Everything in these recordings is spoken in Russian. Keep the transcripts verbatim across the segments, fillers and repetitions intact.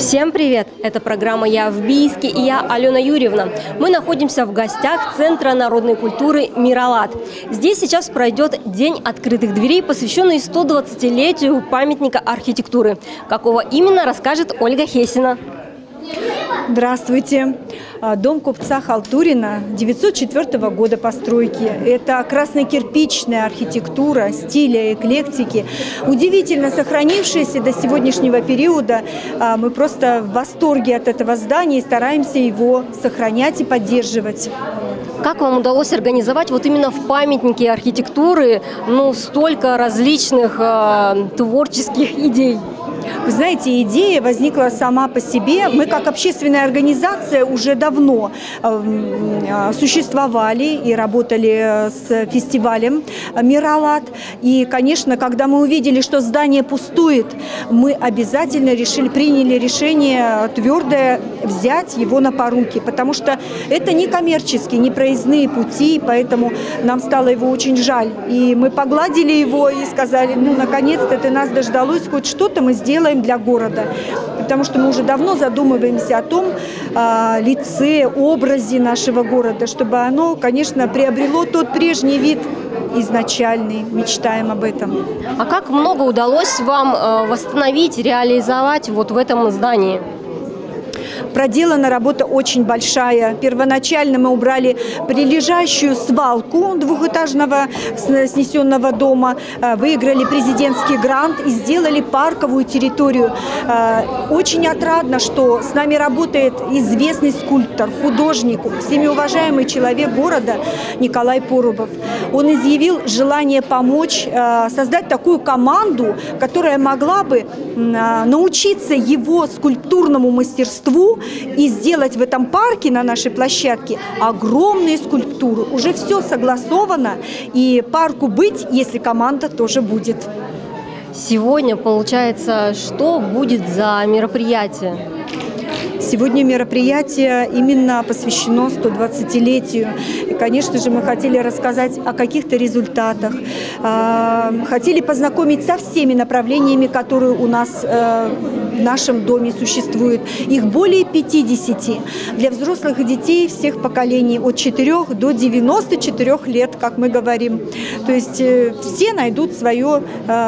Всем привет! Это программа «Я в Бийске» и я, Алена Юрьевна. Мы находимся в гостях Центра народной культуры «Миралат». Здесь сейчас пройдет День открытых дверей, посвященный сто двадцатилетию памятника архитектуры. Какого именно, расскажет Ольга Хесина. Здравствуйте. Дом купца Халтурина девятьсот четвёртого года постройки. Это красно-кирпичная архитектура стиля эклектики, удивительно сохранившаяся до сегодняшнего периода. Мы просто в восторге от этого здания и стараемся его сохранять и поддерживать. Как вам удалось организовать вот именно в памятнике архитектуры ну, столько различных э, творческих идей? Вы знаете, идея возникла сама по себе. Мы, как общественная организация, уже давно э, существовали и работали с фестивалем «Миралат». И, конечно, когда мы увидели, что здание пустует, мы обязательно решили, приняли решение твердое взять его на поруки, потому что это не коммерческие, не проездные пути, поэтому нам стало его очень жаль. И мы погладили его и сказали, ну, наконец-то ты нас дождалось, хоть что-то мы сделаем для города. Потому что мы уже давно задумываемся о том а, лице, образе нашего города, чтобы оно, конечно, приобрело тот прежний вид изначальный. Мечтаем об этом. А как много удалось вам э, восстановить, реализовать вот в этом здании? Проделана работа очень большая. Первоначально мы убрали прилежащую свалку двухэтажного снесенного дома, выиграли президентский грант и сделали парковую территорию. Очень отрадно, что с нами работает известный скульптор, художник, всеми уважаемый человек города Николай Порубов. Он изъявил желание помочь создать такую команду, которая могла бы научиться его скульптурному мастерству и сделать в этом парке, на нашей площадке, огромные скульптуры. Уже все согласовано, и парку быть, если команда тоже будет. Сегодня, получается, что будет за мероприятие? Сегодня мероприятие именно посвящено сто двадцатилетию. И, конечно же, мы хотели рассказать о каких-то результатах. Хотели познакомить со всеми направлениями, которые у нас в нашем доме существуют. Их более пятидесяти. Для взрослых и детей всех поколений от четырёх до девяноста четырёх лет, как мы говорим. То есть все найдут свое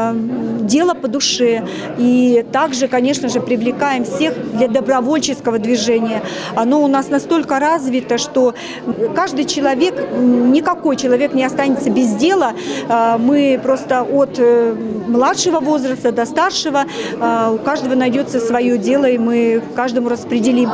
дело по душе. И также, конечно же, привлекаем всех для добровольческого движения. Оно у нас настолько развито, что каждый человек, никакой человек не останется без дела. Мы просто от младшего возраста до старшего, у каждого найдется свое дело, и мы каждому распределим.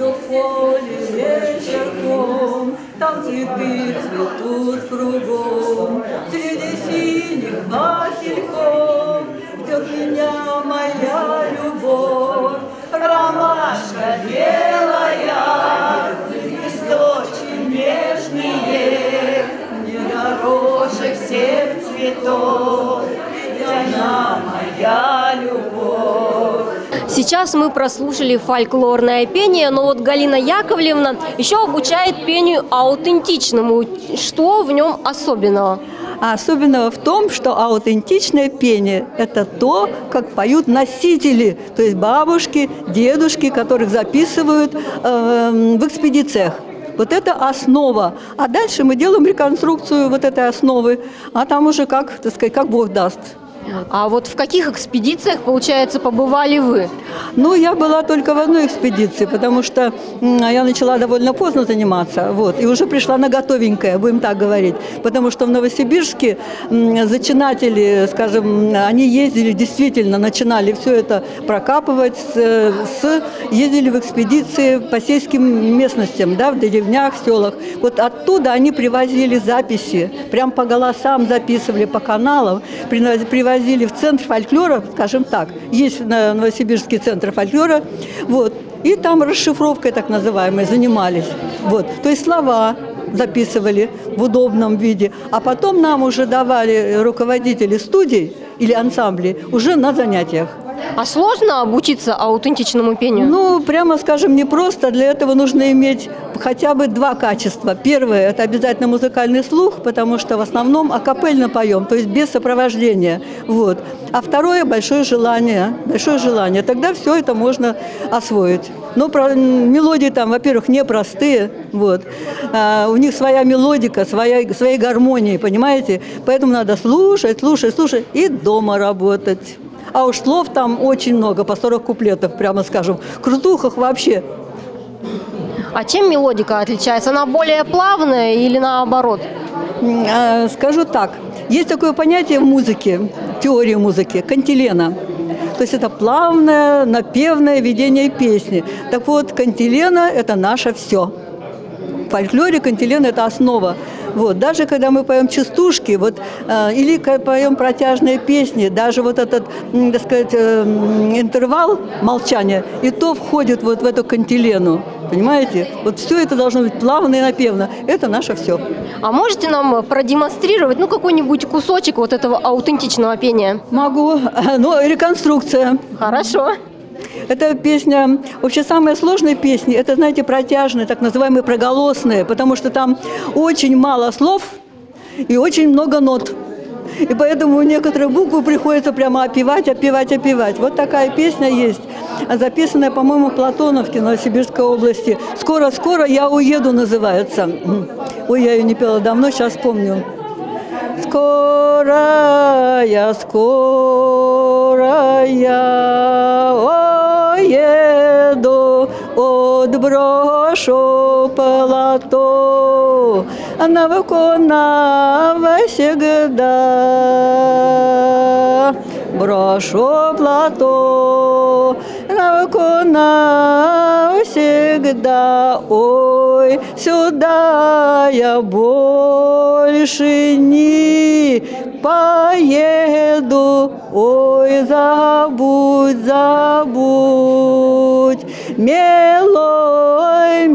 Там цветы цветут кругом, среди синих васильков ждет меня моя любовь. Ромашка белая, листочки нежные, мне дороже всех цветов, ведь она моя любовь. Сейчас мы прослушали фольклорное пение, но вот Галина Яковлевна еще обучает пению аутентичному. Что в нем особенного? А особенного в том, что аутентичное пение – это то, как поют носители, то есть бабушки, дедушки, которых записывают э, в экспедициях. Вот это основа. А дальше мы делаем реконструкцию вот этой основы, а там уже как, так сказать, как Бог даст. А вот в каких экспедициях, получается, побывали вы? Ну, я была только в одной экспедиции, потому что я начала довольно поздно заниматься, вот, и уже пришла на готовенькое, будем так говорить, потому что в Новосибирске зачинатели, скажем, они ездили, действительно, начинали все это прокапывать, с, с, ездили в экспедиции по сельским местностям, да, в деревнях, селах. Вот оттуда они привозили записи, прям по голосам записывали, по каналам, привозили в центр фольклора, скажем так, есть Новосибирский центр фольклора, вот, и там расшифровкой так называемой занимались, вот, то есть слова записывали в удобном виде, а потом нам уже давали руководители студий или ансамблей уже на занятиях. А сложно обучиться аутентичному пению? Ну, прямо скажем, непросто. Для этого нужно иметь хотя бы два качества. Первое – это обязательно музыкальный слух, потому что в основном акапельно поем, то есть без сопровождения. Вот. А второе – большое желание. Большое желание. Тогда все это можно освоить. Но про, мелодии там, во-первых, непростые. Вот. А, у них своя мелодика, своя, свои гармонии, понимаете? Поэтому надо слушать, слушать, слушать и дома работать. А уж слов там очень много, по сорок куплетов, прямо скажем. В крутухах вообще. А чем мелодика отличается? Она более плавная или наоборот? Скажу так. Есть такое понятие в музыке, теории музыки, кантилена. То есть это плавное, напевное ведение песни. Так вот, кантилена – это наше все. В фольклоре кантилена – это основа. Вот. Даже когда мы поем частушки, вот, э, или поем протяжные песни, даже вот этот, э, так сказать, э, интервал молчания, и то входит вот в эту кантилену. Понимаете? Вот все это должно быть плавно и напевно. Это наше все. А можете нам продемонстрировать, ну, какой-нибудь кусочек вот этого аутентичного пения? Могу. Ну, реконструкция. Хорошо. Эта песня, вообще самые сложные песни, это, знаете, протяжные, так называемые проголосные, потому что там очень мало слов и очень много нот. И поэтому некоторые буквы приходится прямо опевать, опевать, опевать. Вот такая песня есть, записанная, по-моему, в Платоновке, Новосибирской области. «Скоро-скоро я уеду» называется. Ой, я ее не пела давно, сейчас помню. Скоро я, скоро я уеду, отброшу полотно, навсегда. Брошу плато, навсегда. Ой, сюда я больше не поеду. Ой, забудь, забудь, милой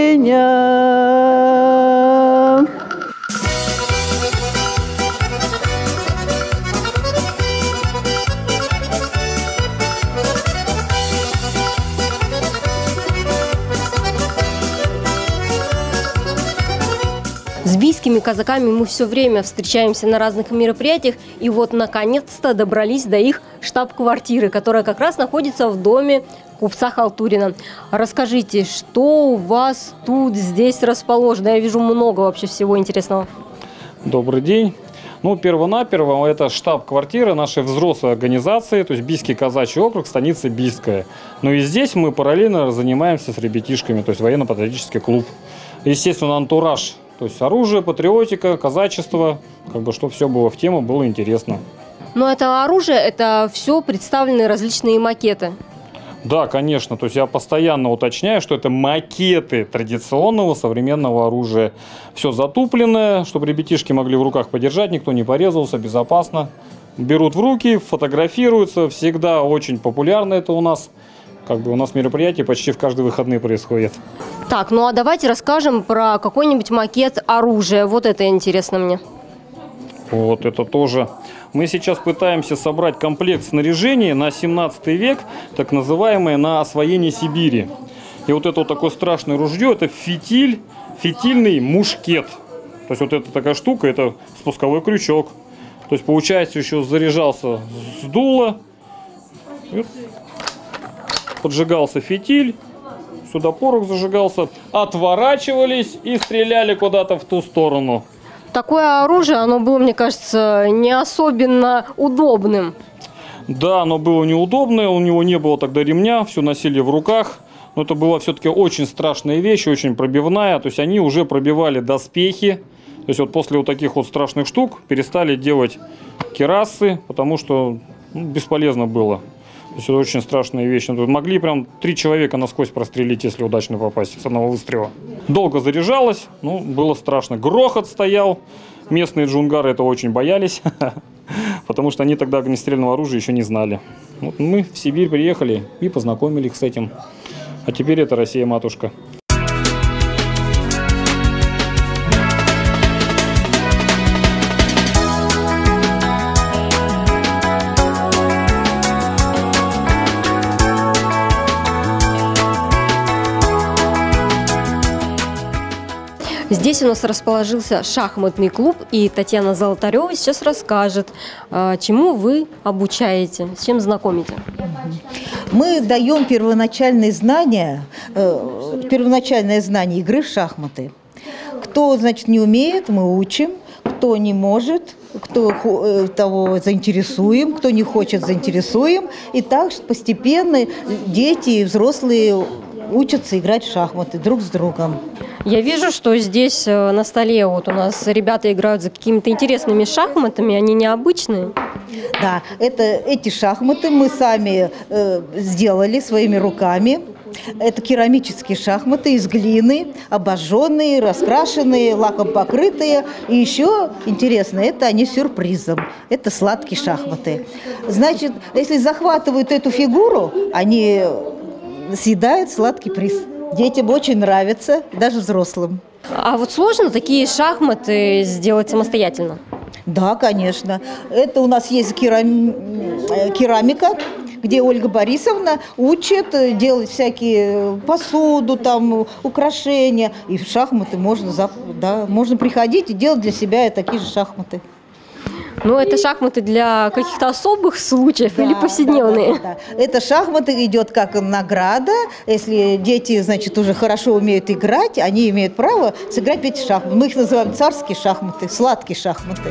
меня. С бийскими казаками мы все время встречаемся на разных мероприятиях, и вот наконец-то добрались до их штаб-квартиры, которая как раз находится в доме купца Халтурина. Расскажите, что у вас тут здесь расположено? Я вижу много вообще всего интересного. Добрый день. Ну, перво-наперво, это штаб-квартира нашей взрослой организации, то есть Бийский казачий округ, станица Бийская. Ну и здесь мы параллельно занимаемся с ребятишками, то есть военно-патриотический клуб. Естественно, антураж. То есть оружие, патриотика, казачество, как бы, чтобы все было в тему, было интересно. Но это оружие, это все представлены различные макеты. Да, конечно. То есть я постоянно уточняю, что это макеты традиционного современного оружия. Все затупленное, чтобы ребятишки могли в руках подержать, никто не порезался, безопасно. Берут в руки, фотографируются. Всегда очень популярно это у нас. Как бы у нас мероприятия почти в каждые выходные происходят. Так, ну а давайте расскажем про какой-нибудь макет оружия. Вот это интересно мне. Вот это тоже. Мы сейчас пытаемся собрать комплект снаряжения на семнадцатый век, так называемое на освоение Сибири. И вот это вот такое страшное ружье, это фитиль, фитильный мушкет. То есть вот эта такая штука, это спусковой крючок. То есть получается еще заряжался с дула. Поджигался фитиль, сюда порох зажигался, отворачивались и стреляли куда-то в ту сторону. Такое оружие, оно было, мне кажется, не особенно удобным. Да, оно было неудобное, у него не было тогда ремня, все носили в руках. Но это была все-таки очень страшная вещь, очень пробивная. То есть они уже пробивали доспехи. То есть вот после вот таких вот страшных штук перестали делать кирасы, потому что ну, бесполезно было. То есть это очень страшная вещь. Могли прям три человека насквозь прострелить, если удачно попасть с одного выстрела. Долго заряжалось, ну, было страшно. Грохот стоял. Местные джунгары это очень боялись, потому что они тогда огнестрельного оружия еще не знали. Вот мы в Сибирь приехали и познакомили их с этим. А теперь это Россия-матушка. Здесь у нас расположился шахматный клуб, и Татьяна Золотарева сейчас расскажет, чему вы обучаете, с чем знакомите. Мы даем первоначальные знания, э, первоначальное знание игры в шахматы. Кто, значит, не умеет, мы учим. Кто не может, кто э, того заинтересуем, кто не хочет, заинтересуем. И так постепенно дети и взрослые учатся играть в шахматы друг с другом. Я вижу, что здесь на столе вот у нас ребята играют за какими-то интересными шахматами, они необычные. Да, это, эти шахматы мы сами э, сделали своими руками. Это керамические шахматы из глины, обожженные, раскрашенные, лаком покрытые. И еще интересно, это они с сюрпризом. Это сладкие шахматы. Значит, если захватывают эту фигуру, они съедают сладкий приз. Детям очень нравится, даже взрослым. А вот сложно такие шахматы сделать самостоятельно? Да, конечно. Это у нас есть керам... керамика, где Ольга Борисовна учит делать всякие посуду, там, украшения. И в шахматы можно, да, можно приходить и делать для себя такие же шахматы. Ну, это шахматы для каких-то особых случаев, да, или повседневные? Да, да, да. Это шахматы идет как награда. Если дети, значит, уже хорошо умеют играть, они имеют право сыграть эти шахматы. Мы их называем царские шахматы, сладкие шахматы.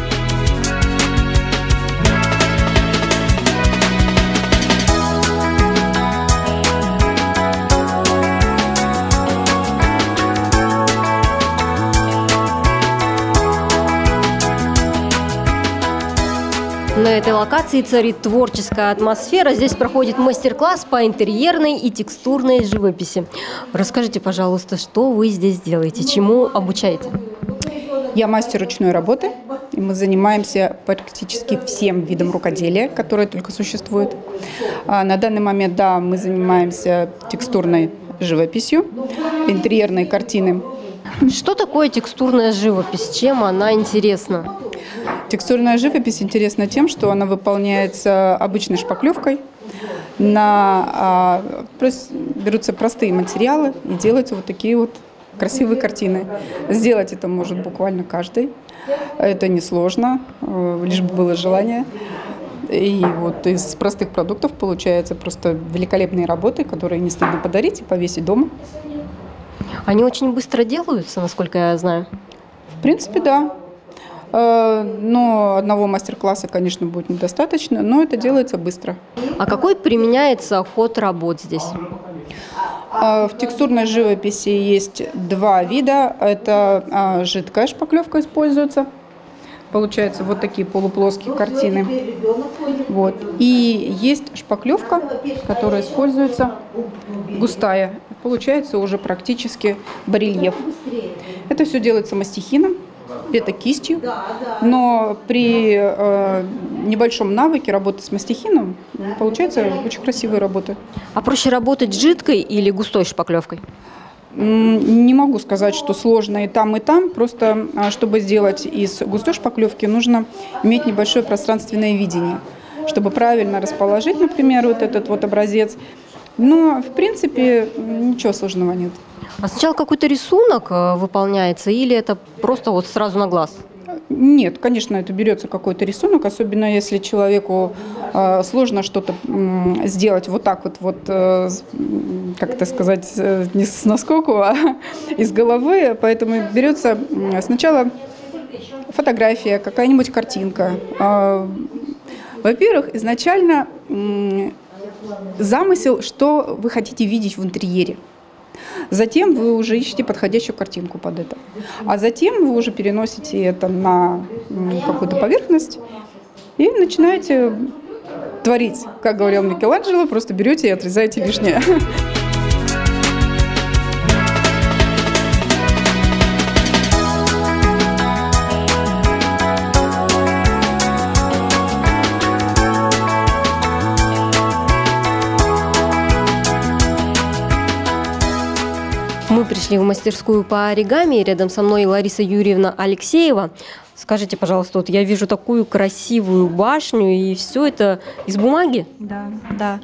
На этой локации царит творческая атмосфера. Здесь проходит мастер-класс по интерьерной и текстурной живописи. Расскажите, пожалуйста, что вы здесь делаете, чему обучаете? Я мастер ручной работы, и мы занимаемся практически всем видом рукоделия, которое только существует. А на данный момент, да, мы занимаемся текстурной живописью, интерьерной картины. Что такое текстурная живопись? Чем она интересна? Текстурная живопись интересна тем, что она выполняется обычной шпаклевкой. На, а, берутся простые материалы и делаются вот такие вот красивые картины. Сделать это может буквально каждый. Это несложно, лишь бы было желание. И вот из простых продуктов получаются просто великолепные работы, которые не стыдно подарить и повесить дома. Они очень быстро делаются, насколько я знаю. В принципе, да. Но одного мастер-класса, конечно, будет недостаточно, но это делается быстро. А какой применяется ход работ здесь? В текстурной живописи есть два вида. Это жидкая шпаклевка используется. Получаются вот такие полуплоские картины. Вот. И есть шпаклевка, которая используется густая. Получается уже практически барельеф. Это все делается мастихином, это кистью. Но при э, небольшом навыке работы с мастихином получается очень красивые работы. А проще работать жидкой или густой шпаклевкой? Не могу сказать, что сложно и там, и там. Просто, чтобы сделать из густой шпаклевки, нужно иметь небольшое пространственное видение, чтобы правильно расположить, например, вот этот вот образец. Но, в принципе, ничего сложного нет. А сначала какой-то рисунок выполняется или это просто вот сразу на глаз? Нет, конечно, это берется какой-то рисунок, особенно если человеку э, сложно что-то э, сделать вот так вот, вот э, как это сказать, э, не с наскоку, а из головы. Поэтому берется э, сначала фотография, какая-нибудь картинка. Э, во-первых, изначально э, замысел, что вы хотите видеть в интерьере. Затем вы уже ищете подходящую картинку под это. А затем вы уже переносите это на какую-то поверхность и начинаете творить. Как говорил Микеланджело, просто берете и отрезаете лишнее. Мы пришли в мастерскую по оригами. Рядом со мной Лариса Юрьевна Алексеева. Скажите, пожалуйста, вот я вижу такую красивую башню, и все это из бумаги? Да, да.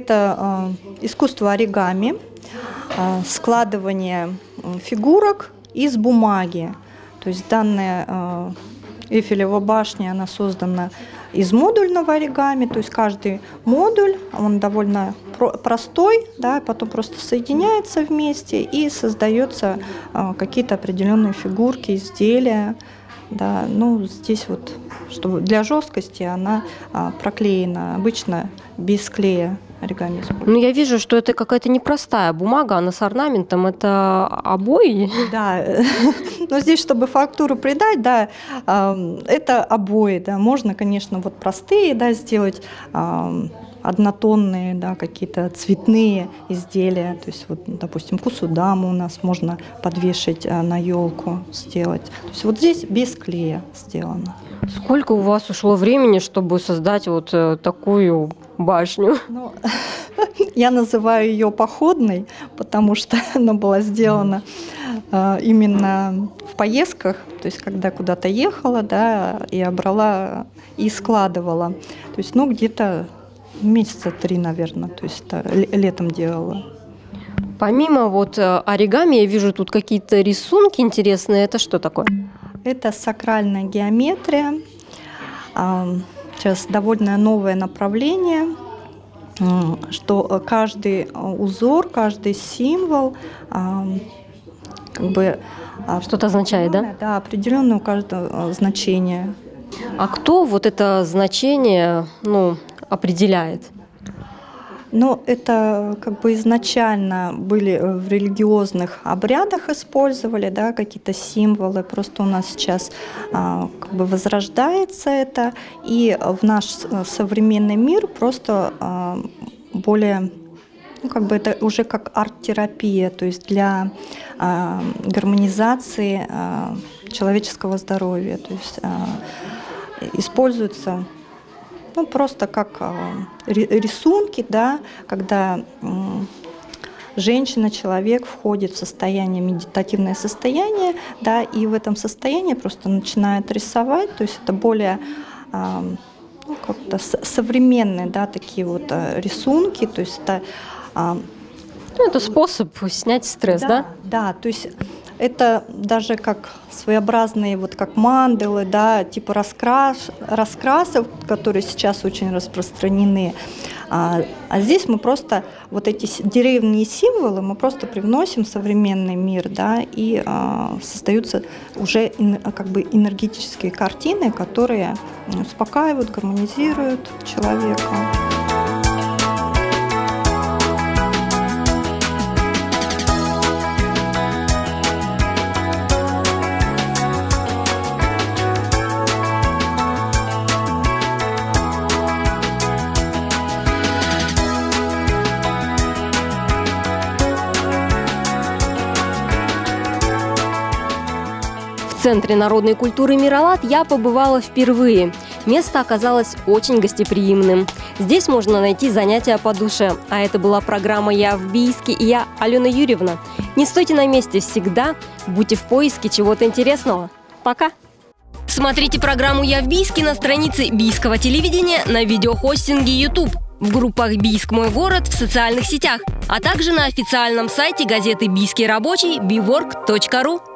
Это искусство оригами, складывание фигурок из бумаги. То есть данная э, Эйфелева башня, она создана из модульного оригами, то есть каждый модуль, он довольно про- простой, да, потом просто соединяется вместе и создаются э, какие-то определенные фигурки, изделия. Да, ну, здесь вот, чтобы для жесткости она а, проклеена, обычно без клея оригами. Ну, я вижу, что это какая-то непростая бумага, она с орнаментом, это обои? Да, но здесь, чтобы фактуру придать, да, это обои, да, можно, конечно, вот простые, да, сделать, однотонные, да, какие-то цветные изделия, то есть вот, допустим, кусудаму у нас можно подвешать на елку, сделать. То есть вот здесь без клея сделано. Сколько у вас ушло времени, чтобы создать вот такую башню? Ну, я называю ее походной, потому что она была сделана э, именно в поездках, то есть когда куда-то ехала, да, я брала и складывала. То есть, ну, где-то месяца три, наверное, то есть это летом делала. Помимо вот оригами, я вижу тут какие-то рисунки интересные. Это что такое? Это сакральная геометрия. Сейчас довольно новое направление, что каждый узор, каждый символ как бы что-то означает, да? Да, определенное у каждого значение. А кто вот это значение, ну, определяет? Ну, это как бы изначально были в религиозных обрядах использовали, да, какие-то символы. Просто у нас сейчас а, как бы возрождается это, и в наш современный мир просто а, более, ну, как бы это уже как арт-терапия, то есть для а, гармонизации а, человеческого здоровья, то есть а, используется. Ну, просто как э, рисунки, да, когда э, женщина, человек входит в состояние, медитативное состояние, да, и в этом состоянии просто начинает рисовать, то есть это более э, ну, как-то современные, да, такие вот э, рисунки, то есть это... Э, ну, это способ снять стресс, да? Да, да, то есть это даже как своеобразные, вот как мандалы, да, типа раскрас, раскрасов, которые сейчас очень распространены. А, а здесь мы просто вот эти древние символы мы просто привносим в современный мир, да, и а, создаются уже ин, как бы энергетические картины, которые успокаивают, гармонизируют человека. В Центре народной культуры «Миралат» я побывала впервые. Место оказалось очень гостеприимным. Здесь можно найти занятия по душе. А это была программа «Я в Бийске» и я, Алена Юрьевна. Не стойте на месте всегда, будьте в поиске чего-то интересного. Пока! Смотрите программу «Я в Бийске» на странице Бийского телевидения, на видеохостинге YouTube, в группах «Бийск. Мой город», в социальных сетях, а также на официальном сайте газеты «Бийский рабочий» би ворк точка ру.